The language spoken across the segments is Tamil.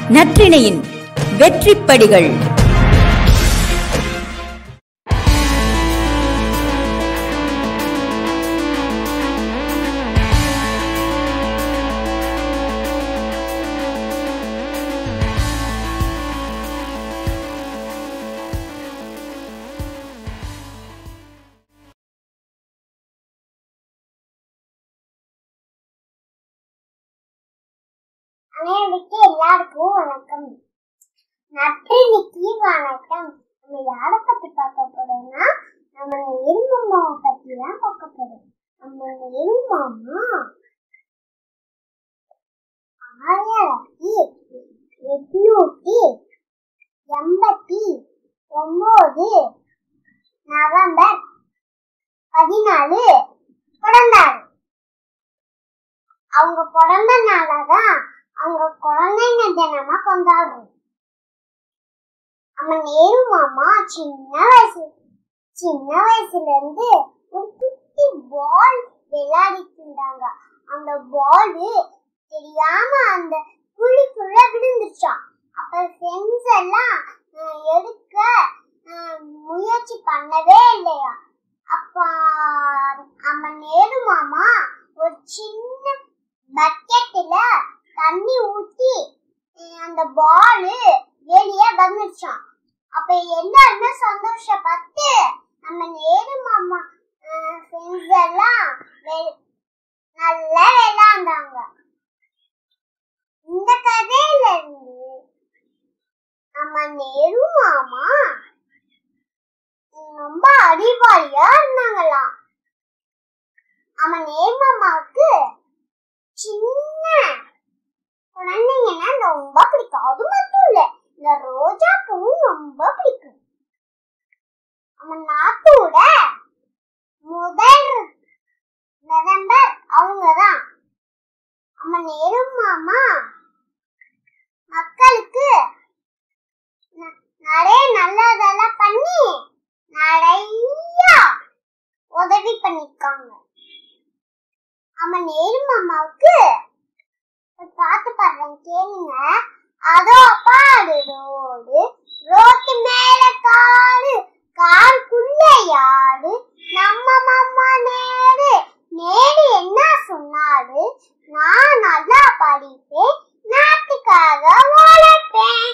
நற்றிணையின் வெற்றிப்படிகள். அனைவருக்கு எல்லாருக்கும் வணக்கம். நற்றிணைக்கு வணக்கம். நம்ம யாரை பத்தி பார்க்க போறோம்னா, நம்ம எருமாமாவை பத்தி தான் பார்க்க போறோம். நம்ம எருமாமா 1889 நவம்பர் 14 பிறந்தாரு. அவங்க பிறந்த நாளதான் அவங்க குழந்தைங்க தினமா கொண்டாடுறோம். நம்ம நேரு மாமா சின்ன வயசுல இருந்து ஒரு குட்டி பால் விளையாடிட்டு இருந்தாங்க. அந்த பால் தெரியாம அந்த குழிக்குள்ள விழுந்துச்சான். அப்ப ஃப்ரெண்ட்ஸ் எல்லாம் எடுக்க முயற்சி பண்ணவே இல்லையா. அப்ப நம்ம நேரு மாமா ஒரு சின்ன பக்கெட்ல தண்ணி ஊத்தி அந்த பால் வெளியே வந்துச்சான். அப்ப எல்லாருமே சந்தோஷப்பட்டு நம்ம நேரு மாமா ஃப்ரெண்ட்ஸ் எல்லாம் நல்லா விளையாண்டாங்க. இந்த கதையில இருந்து நம்ம நேரு மாமா ரொம்ப அறிவாளியா இருந்தாங்களாம். நம்ம நேரு மாமாவுக்கு சின்ன குழந்தைங்கன்னா ரொம்ப பிடிக்கும். அது மட்டும் இல்ல, இந்த ரோஜா பூவும் ரொம்ப பிடிக்கும். நம்ம நாட்டோட முதல் நவம்பர் அவங்கதான். நம்ம நேரு மாமா மக்களுக்கு நிறைய நல்லதெல்லாம் பண்ணி நிறைய உதவி பண்ணிருக்காங்க. நம்ம நேரு மாமாவுக்கு பாட்டு பாடுறேன் கேளுங்க. அதோ பாடு ரோடு, ரோட்டு மேல காடு, காருக்குள்ள யாரு, நம்ம மாமா நேரு, நேரு என்ன சொன்னாரு, நான் நல்லா படிப்பேன், நாட்டுக்காக உழைப்பேன்.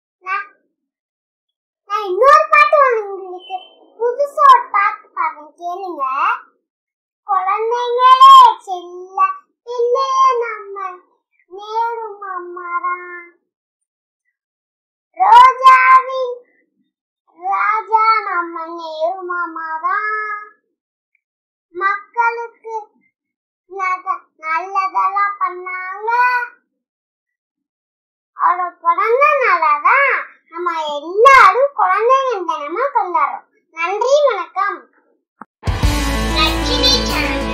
நான் இன்னொரு பாட்டு உங்களுக்கு புதுசா ஒரு பாட்டு பாடுறேன் கேளுங்க. குழந்தைங்களே செல்ல பிள்ளைய நம்ம நேரு மாமாதான், ரோஜாவின் ராஜா நம்ம நேரு மாமாதான், மக்களுக்கு நல்லதெல்லாம் பண்ணாங்க. அவரோட பிறந்த நாளதான் நம்ம எல்லாரும் குழந்தைங்க தினமா கொண்டாடுறோம். நன்றி, வணக்கம். நற்றினை சேனல்